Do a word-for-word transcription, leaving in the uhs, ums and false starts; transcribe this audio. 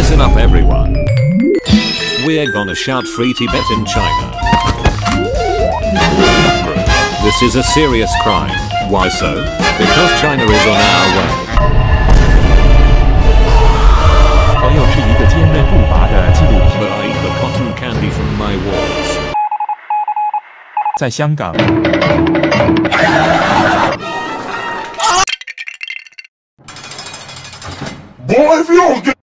Listen up everyone. We're gonna shout free Tibet in China. This is a serious crime. Why so? Because China is on our way. 朋友是一个坚韧不拔的纪录片。 But I eat the cotton candy from my walls. 在香港。 Boy, if you don't get